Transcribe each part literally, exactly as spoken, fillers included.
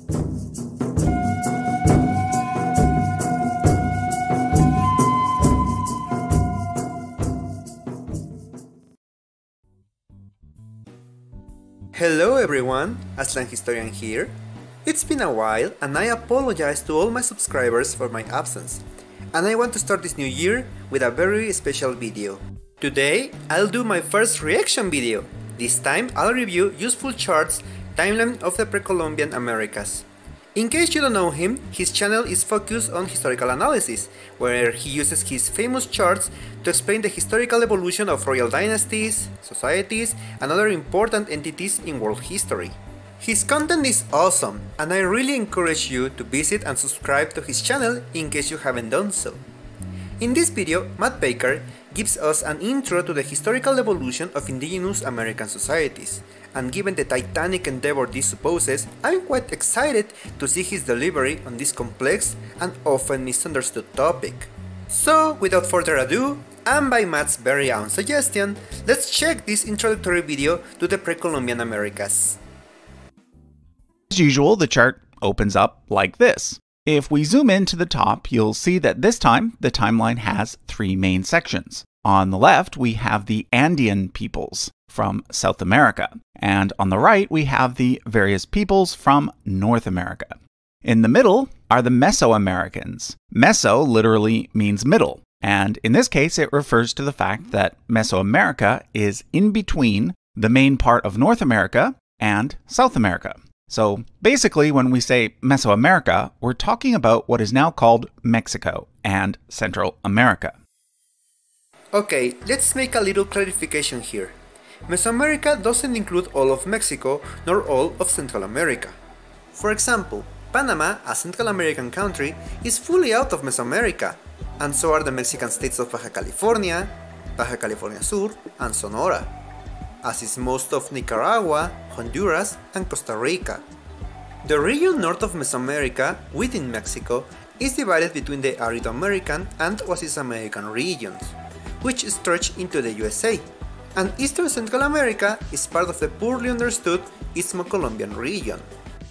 Hello everyone, Aslan Historian here. It's been a while and I apologize to all my subscribers for my absence. And I want to start this new year with a very special video. Today, I'll do my first reaction video. This time, I'll review UsefulChart's timeline of the Pre-Columbian Americas. In case you don't know him, his channel is focused on historical analysis, where he uses his famous charts to explain the historical evolution of royal dynasties, societies, and other important entities in world history. His content is awesome, and I really encourage you to visit and subscribe to his channel in case you haven't done so. In this video, Matt Baker gives us an intro to the historical evolution of indigenous American societies, and given the titanic endeavor this supposes, I'm quite excited to see his delivery on this complex and often misunderstood topic. So, without further ado, and by Matt's very own suggestion, let's check this introductory video to the Pre-Columbian Americas. As usual, the chart opens up like this. If we zoom in to the top, you'll see that this time the timeline has three main sections. On the left, we have the Andean peoples from South America, and on the right, we have the various peoples from North America. In the middle are the Mesoamericans. Meso literally means middle, and in this case, it refers to the fact that Mesoamerica is in between the main part of North America and South America. So basically, when we say Mesoamerica, we're talking about what is now called Mexico and Central America. Okay, let's make a little clarification here. Mesoamerica doesn't include all of Mexico nor all of Central America. For example, Panama, a Central American country, is fully out of Mesoamerica, and so are the Mexican states of Baja California, Baja California Sur, and Sonora, as is most of Nicaragua, Honduras, and Costa Rica. The region north of Mesoamerica, within Mexico, is divided between the Arid American and Oasis American regions, which stretch into the U S A, and Eastern Central America is part of the poorly understood Istmo-Colombian region.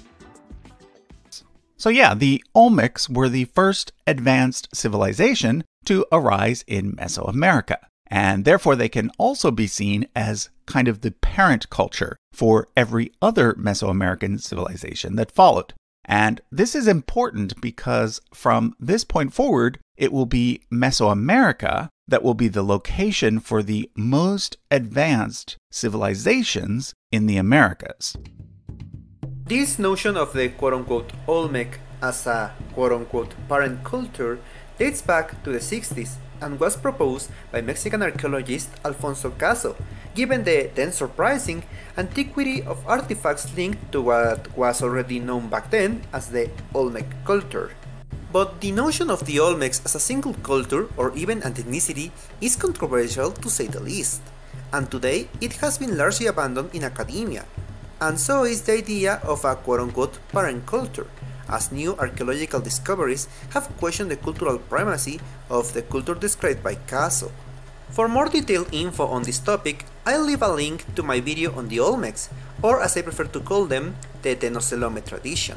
So yeah, the Olmecs were the first advanced civilization to arise in Mesoamerica, and therefore they can also be seen as kind of the parent culture for every other Mesoamerican civilization that followed. And this is important because from this point forward, it will be Mesoamerica that will be the location for the most advanced civilizations in the Americas. This notion of the quote-unquote Olmec as a quote-unquote parent culture dates back to the sixties and was proposed by Mexican archaeologist Alfonso Caso, given the then surprising antiquity of artifacts linked to what was already known back then as the Olmec culture. But the notion of the Olmecs as a single culture or even an ethnicity is controversial to say the least, and today it has been largely abandoned in academia, and so is the idea of a quote-unquote parent culture, as new archaeological discoveries have questioned the cultural primacy of the culture described by Caso. For more detailed info on this topic, I'll leave a link to my video on the Olmecs, or as I prefer to call them, the Tenocelome tradition.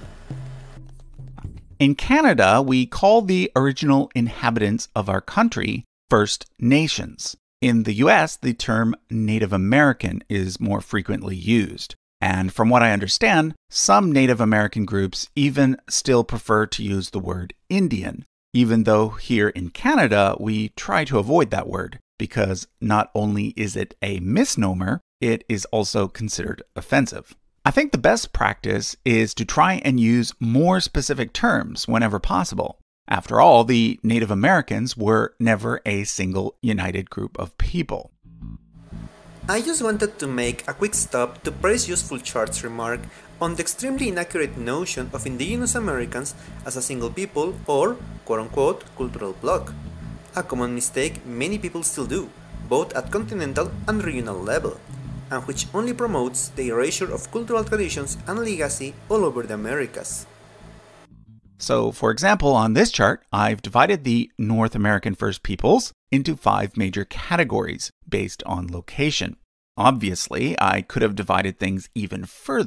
In Canada, we call the original inhabitants of our country First Nations. In the U S, the term Native American is more frequently used. And from what I understand, some Native American groups even still prefer to use the word Indian, even though here in Canada we try to avoid that word, because not only is it a misnomer, it is also considered offensive. I think the best practice is to try and use more specific terms whenever possible. After all, the Native Americans were never a single united group of people. I just wanted to make a quick stop to praise UsefulChart's remark on the extremely inaccurate notion of indigenous Americans as a single people or quote-unquote cultural bloc, a common mistake many people still do, both at continental and regional level, and which only promotes the erasure of cultural traditions and legacy all over the Americas. So, for example, on this chart, I've divided the North American First Peoples into five major categories based on location. Obviously, I could have divided things even further,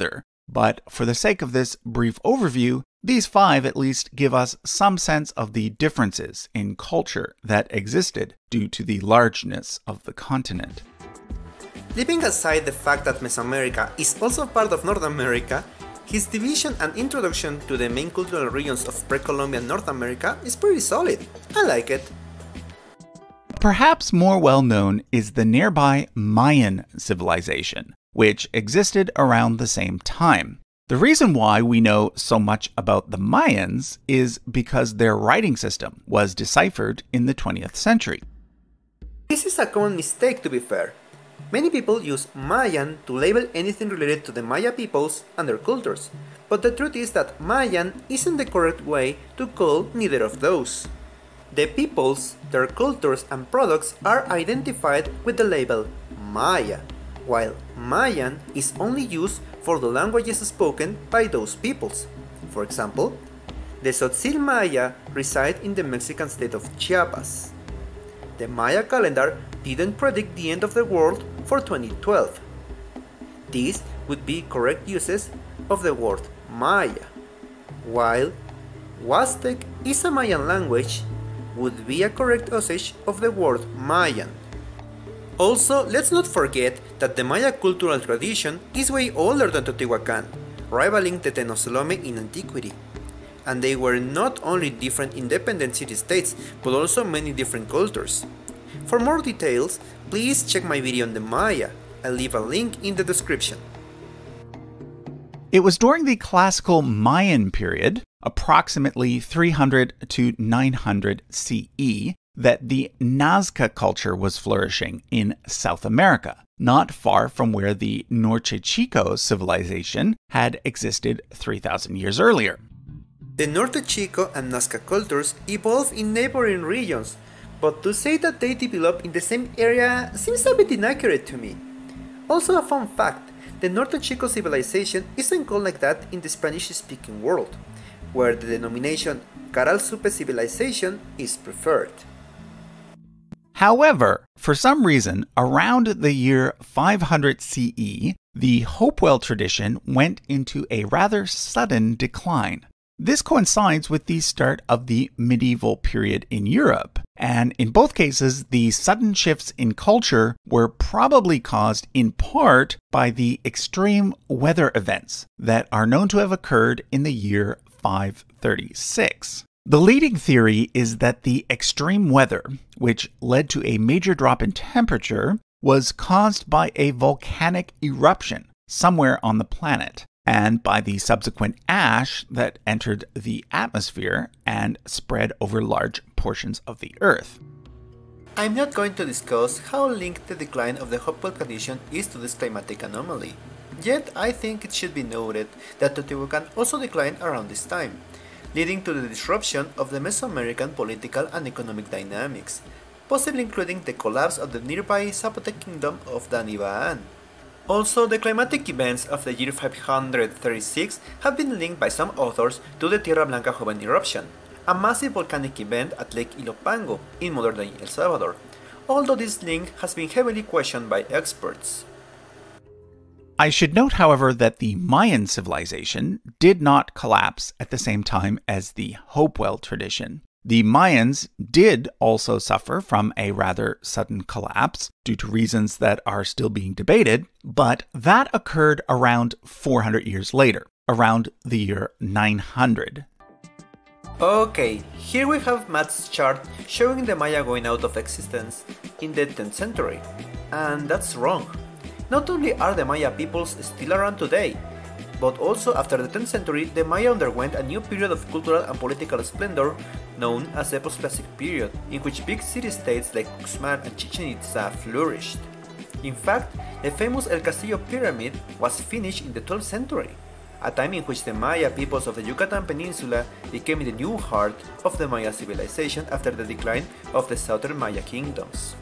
But for the sake of this brief overview, these five at least give us some sense of the differences in culture that existed due to the largeness of the continent. Leaving aside the fact that Mesoamerica is also part of North America, his division and introduction to the main cultural regions of pre-Columbian North America is pretty solid. I like it. Perhaps more well known is the nearby Mayan civilization, which existed around the same time. The reason why we know so much about the Mayans is because their writing system was deciphered in the twentieth century. This is a common mistake, to be fair. Many people use Mayan to label anything related to the Maya peoples and their cultures, but the truth is that Mayan isn't the correct way to call neither of those. The peoples, their cultures and products are identified with the label Maya, while Mayan is only used for the languages spoken by those peoples. For example, the Tzotzil Maya reside in the Mexican state of Chiapas. The Maya calendar didn't predict the end of the world for twenty twelve. These would be correct uses of the word Maya, while Huastec is a Mayan language would be a correct usage of the word Mayan. Also, let's not forget that the Maya cultural tradition is way older than Teotihuacan, rivaling the Tenochtitlan in antiquity. And they were not only different independent city-states, but also many different cultures. For more details, please check my video on the Maya. I'll leave a link in the description. It was during the classical Mayan period, approximately three hundred to nine hundred C E, that the Nazca culture was flourishing in South America, not far from where the Norte Chico civilization had existed three thousand years earlier. The Norte Chico and Nazca cultures evolved in neighboring regions, but to say that they developed in the same area seems a bit inaccurate to me. Also a fun fact, the Norte Chico civilization isn't called like that in the Spanish-speaking world, where the denomination Caral Supe civilization is preferred. However, for some reason, around the year five hundred C E, the Hopewell tradition went into a rather sudden decline. This coincides with the start of the medieval period in Europe, and in both cases, the sudden shifts in culture were probably caused in part by the extreme weather events that are known to have occurred in the year five thirty-six. The leading theory is that the extreme weather, which led to a major drop in temperature, was caused by a volcanic eruption somewhere on the planet, and by the subsequent ash that entered the atmosphere and spread over large portions of the Earth. I'm not going to discuss how linked the decline of the Hopewell condition is to this climatic anomaly. Yet I think it should be noted that Teotihuacan also declined around this time, leading to the disruption of the Mesoamerican political and economic dynamics, possibly including the collapse of the nearby Zapotec kingdom of Danibaan. Also, the climatic events of the year five hundred thirty-six have been linked by some authors to the Tierra Blanca Joven eruption, a massive volcanic event at Lake Ilopango in modern-day El Salvador, although this link has been heavily questioned by experts. I should note, however, that the Mayan civilization did not collapse at the same time as the Hopewell tradition. The Mayans did also suffer from a rather sudden collapse due to reasons that are still being debated, but that occurred around four hundred years later, around the year nine hundred. Okay, here we have Matt's chart showing the Maya going out of existence in the tenth century, and that's wrong. Not only are the Maya peoples still around today, but also after the tenth century, the Maya underwent a new period of cultural and political splendor known as the post-classic period, in which big city-states like Uxmal and Chichen Itza flourished. In fact, the famous El Castillo Pyramid was finished in the twelfth century, a time in which the Maya peoples of the Yucatan Peninsula became the new heart of the Maya civilization after the decline of the southern Maya kingdoms.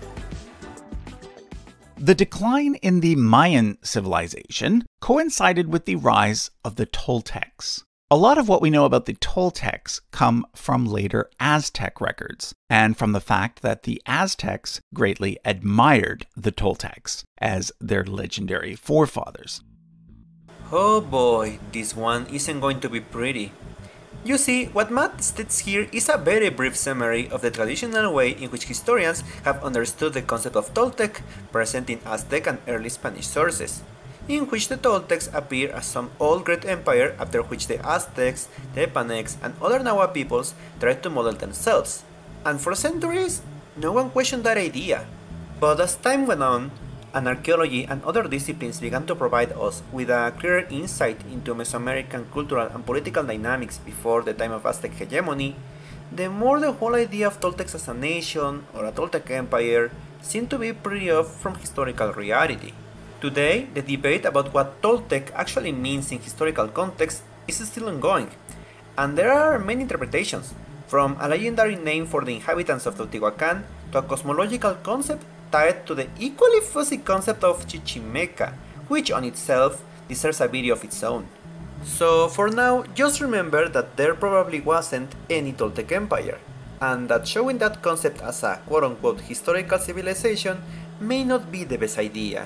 The decline in the Mayan civilization coincided with the rise of the Toltecs. A lot of what we know about the Toltecs come from later Aztec records, and from the fact that the Aztecs greatly admired the Toltecs as their legendary forefathers. Oh boy, this one isn't going to be pretty. You see, what Matt states here is a very brief summary of the traditional way in which historians have understood the concept of Toltec, present in Aztec and early Spanish sources, in which the Toltecs appear as some old great empire after which the Aztecs, Tepanecs, and other Nahua peoples tried to model themselves, and for centuries, no one questioned that idea. But as time went on, and archaeology and other disciplines began to provide us with a clearer insight into Mesoamerican cultural and political dynamics before the time of Aztec hegemony, the more the whole idea of Toltecs as a nation or a Toltec empire seemed to be pretty off from historical reality. Today, the debate about what Toltec actually means in historical context is still ongoing, and there are many interpretations, from a legendary name for the inhabitants of Teotihuacan to a cosmological concept tied to the equally fuzzy concept of Chichimeca, which on itself deserves a video of its own. So for now, just remember that there probably wasn't any Toltec empire, and that showing that concept as a quote-unquote historical civilization may not be the best idea.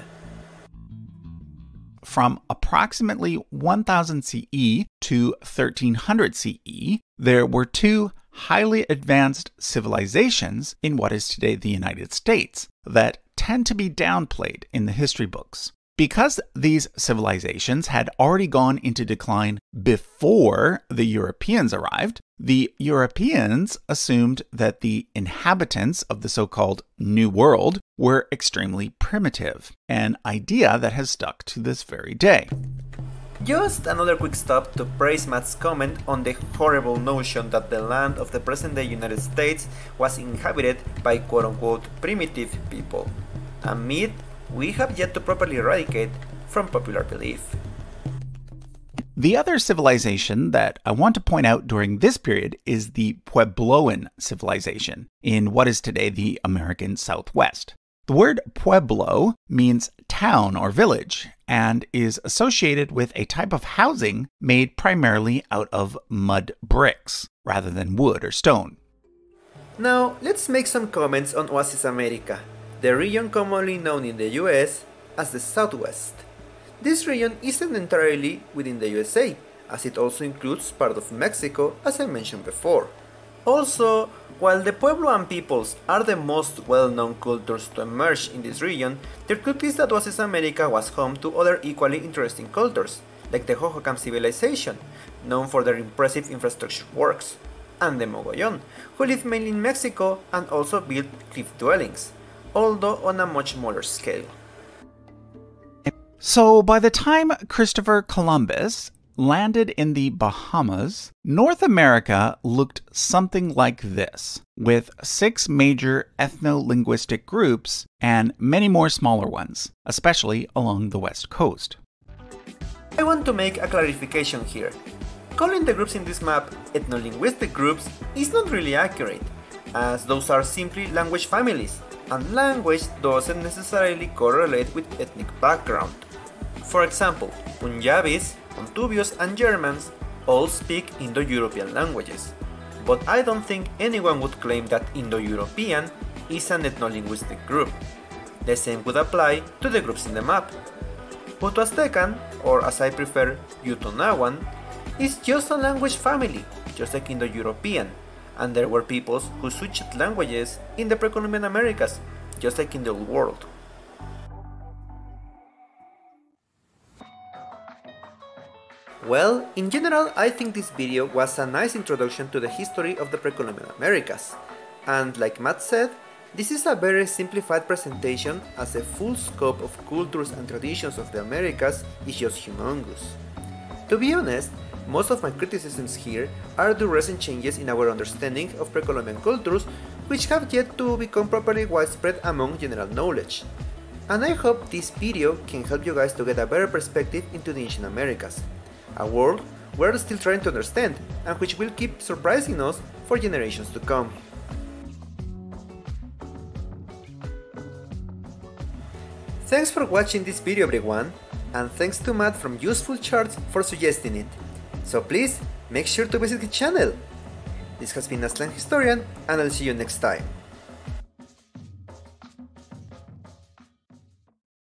From approximately one thousand C E to thirteen hundred C E, there were two highly advanced civilizations in what is today the United States that tend to be downplayed in the history books. Because these civilizations had already gone into decline before the Europeans arrived, the Europeans assumed that the inhabitants of the so-called New World were extremely primitive, an idea that has stuck to this very day. Just another quick stop to praise Matt's comment on the horrible notion that the land of the present-day United States was inhabited by quote-unquote primitive people, a myth we have yet to properly eradicate from popular belief. The other civilization that I want to point out during this period is the Puebloan civilization in what is today the American Southwest. The word pueblo means town or village and is associated with a type of housing made primarily out of mud bricks rather than wood or stone. Now, let's make some comments on Oasis America, the region commonly known in the U S as the Southwest. This region isn't entirely within the U S A, as it also includes part of Mexico, as I mentioned before. Also, while the Puebloan peoples are the most well-known cultures to emerge in this region, there could be that Oasis America was home to other equally interesting cultures, like the Hohokam civilization, known for their impressive infrastructure works, and the Mogollon, who live mainly in Mexico and also built cliff dwellings, although on a much smaller scale. So by the time Christopher Columbus landed in the Bahamas, North America looked something like this, with six major ethno-linguistic groups and many more smaller ones, especially along the west coast. I want to make a clarification here. Calling the groups in this map ethno-linguistic groups is not really accurate, as those are simply language families, and language doesn't necessarily correlate with ethnic background. For example, Punjabis, Pontubios and Germans all speak Indo-European languages, but I don't think anyone would claim that Indo-European is an ethno-linguistic group. The same would apply to the groups in the map. Puto-Aztecan, or as I prefer, Yutonawan, is just a language family, just like Indo-European, and there were peoples who switched languages in the Pre-Columbian Americas, just like in the Old World. Well, in general, I think this video was a nice introduction to the history of the Pre-Columbian Americas, and like Matt said, this is a very simplified presentation as the full scope of cultures and traditions of the Americas is just humongous. To be honest, most of my criticisms here are due to recent changes in our understanding of Pre-Columbian cultures, which have yet to become properly widespread among general knowledge. And I hope this video can help you guys to get a better perspective into the ancient Americas, a world we're still trying to understand and which will keep surprising us for generations to come. Thanks for watching this video everyone, and thanks to Matt from UsefulChart's for suggesting it. So please, make sure to visit his channel. This has been Aslan Historian, and I'll see you next time.